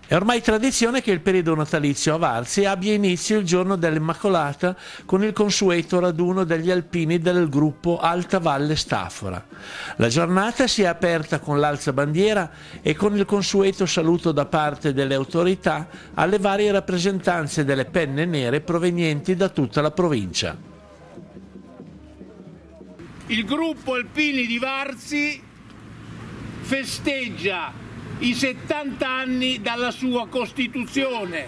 È ormai tradizione che il periodo natalizio a Varzi abbia inizio il giorno dell'Immacolata con il consueto raduno degli alpini del gruppo Alta Valle Stafora. La giornata si è aperta con l'alzabandiera e con il consueto saluto da parte delle autorità alle varie rappresentanze delle penne nere provenienti da tutta la provincia. Il gruppo Alpini di Varzi festeggia i 70 anni dalla sua costituzione.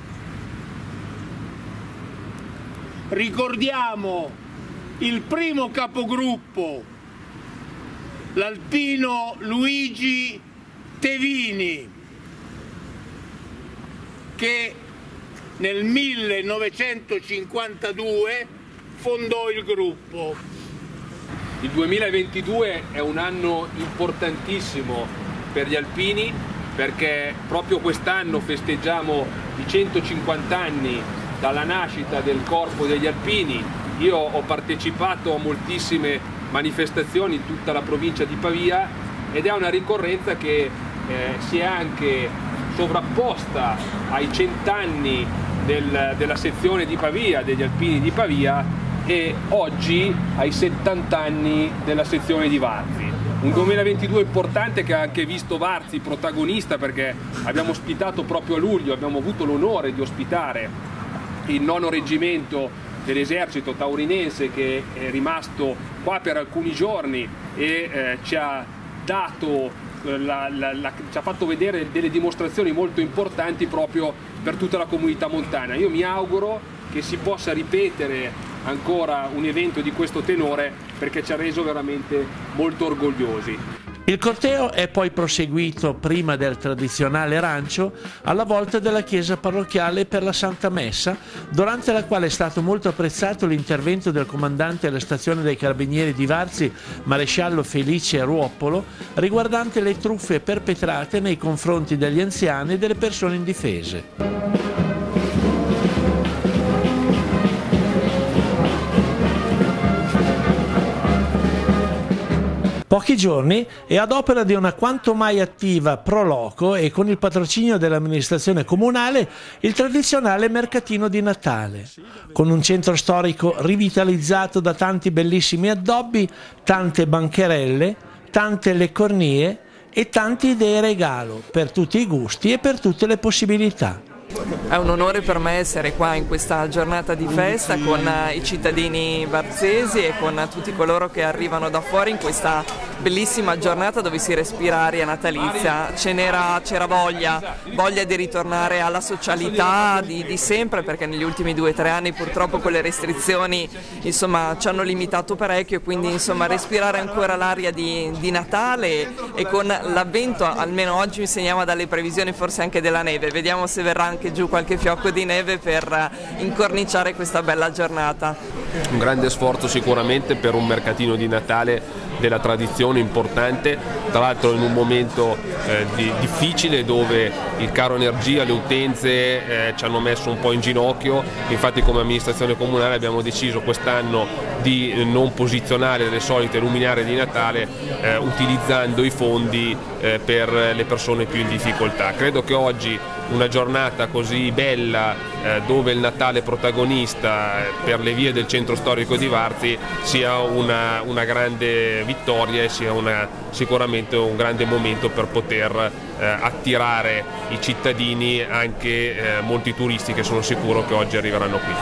Ricordiamo il primo capogruppo, l'alpino Luigi Tevini, che nel 1952 fondò il gruppo. Il 2022 è un anno importantissimo per gli alpini perché proprio quest'anno festeggiamo i 150 anni dalla nascita del Corpo degli Alpini. Io ho partecipato a moltissime manifestazioni in tutta la provincia di Pavia ed è una ricorrenza che si è anche sovrapposta ai 100 anni della sezione di Pavia, degli Alpini di Pavia, e oggi ai 70 anni della sezione di Varzi. Un 2022 importante che ha anche visto Varzi protagonista perché abbiamo ospitato proprio a luglio, abbiamo avuto l'onore di ospitare il 9° reggimento dell'esercito taurinense che è rimasto qua per alcuni giorni e ci ha dato ci ha fatto vedere delle dimostrazioni molto importanti proprio per tutta la comunità montana. Io mi auguro che si possa ripetere ancora un evento di questo tenore perché ci ha reso veramente molto orgogliosi. Il corteo è poi proseguito prima del tradizionale rancio alla volta della chiesa parrocchiale per la Santa Messa, durante la quale è stato molto apprezzato l'intervento del comandante della stazione dei Carabinieri di Varzi, maresciallo Felice Ruoppolo, riguardante le truffe perpetrate nei confronti degli anziani e delle persone indifese. Pochi giorni e ad opera di una quanto mai attiva Pro Loco e con il patrocinio dell'amministrazione comunale il tradizionale mercatino di Natale, con un centro storico rivitalizzato da tanti bellissimi addobbi, tante bancherelle, tante leccornie e tante idee regalo per tutti i gusti e per tutte le possibilità. È un onore per me essere qua in questa giornata di festa con i cittadini varzesi e con tutti coloro che arrivano da fuori in questa bellissima giornata dove si respira aria natalizia. C'era voglia di ritornare alla socialità di sempre, perché negli ultimi 2 o 3 anni purtroppo con le restrizioni insomma ci hanno limitato parecchio, e quindi insomma respirare ancora l'aria di Natale e con l'avvento, almeno oggi mi segnava dalle previsioni forse anche della neve, vediamo se verrà anche giù qualche fiocco di neve per incorniciare questa bella giornata. Un grande sforzo sicuramente per un mercatino di Natale della tradizione importante, tra l'altro in un momento difficile dove il caro energia, le utenze ci hanno messo un po' in ginocchio. Infatti come amministrazione comunale abbiamo deciso quest'anno di non posizionare le solite luminarie di Natale utilizzando i fondi per le persone più in difficoltà. Credo che oggi una giornata così bella dove il Natale è protagonista per le vie del centro storico di Varzi sia una grande vittoria e sia sicuramente un grande momento per poter attirare i cittadini, anche molti turisti che sono sicuro che oggi arriveranno qui.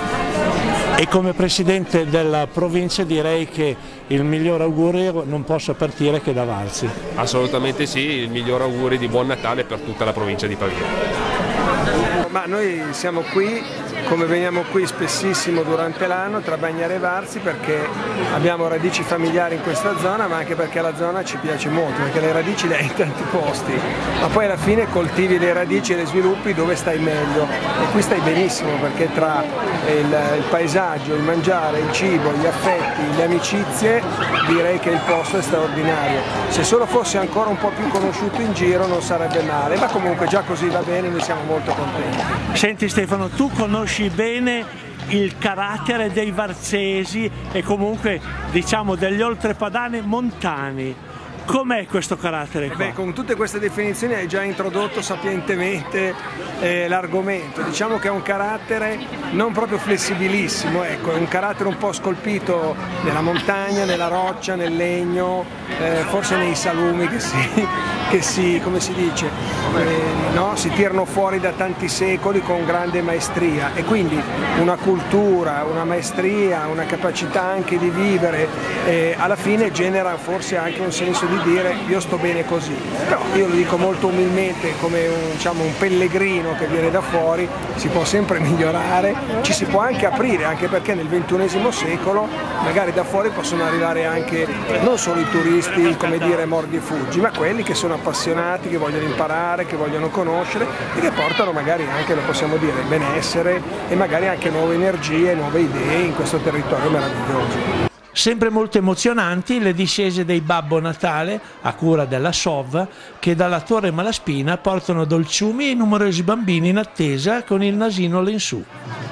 E come Presidente della provincia direi che il miglior augurio non possa partire che da Varzi. Assolutamente sì, il miglior augurio di buon Natale per tutta la provincia di Pavia. Ma noi siamo qui, come veniamo qui spessissimo durante l'anno, tra Bagnara e Varzi, perché abbiamo radici familiari in questa zona, ma anche perché la zona ci piace molto, perché le radici le hai in tanti posti, ma poi alla fine coltivi le radici e le sviluppi dove stai meglio, e qui stai benissimo, perché tra il paesaggio, il mangiare, il cibo, gli affetti, le amicizie, direi che il posto è straordinario. Se solo fosse ancora un po' più conosciuto in giro non sarebbe male, ma comunque già così va bene, noi siamo molto contenti. Senti Stefano, tu conosci bene il carattere dei varzesi e comunque diciamo degli oltrepadani montani. Com'è questo carattere qua? Beh, con tutte queste definizioni hai già introdotto sapientemente l'argomento. Diciamo che è un carattere non proprio flessibilissimo, ecco, è un carattere un po' scolpito nella montagna, nella roccia, nel legno, forse nei salumi che si come si dice, no? Si tirano fuori da tanti secoli con grande maestria, e quindi una cultura, una maestria, una capacità anche di vivere, alla fine genera forse anche un senso di dire io sto bene così. Però io lo dico molto umilmente, come un pellegrino che viene da fuori, si può sempre migliorare, ci si può anche aprire, anche perché nel XXI secolo magari da fuori possono arrivare anche non solo i turisti, come dire, mordi e fuggi, ma quelli che sono appassionati, che vogliono imparare, che vogliono conoscere e che portano magari anche, lo possiamo dire, benessere e magari anche nuove energie, nuove idee in questo territorio meraviglioso. Sempre molto emozionanti le discese dei Babbo Natale a cura della SOV, che dalla Torre Malaspina portano dolciumi e numerosi bambini in attesa con il nasino all'insù.